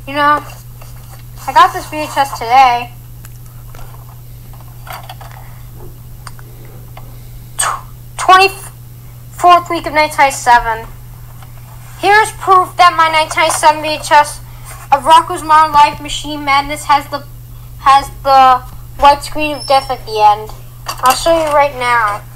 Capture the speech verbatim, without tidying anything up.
You know, I got this V H S today. twenty-fourth week of nineteen ninety-seven. Here's proof that my nineteen ninety-seven V H S of Rocko's Modern Life Machine Madness has the has the white screen of death at the end. I'll show you right now.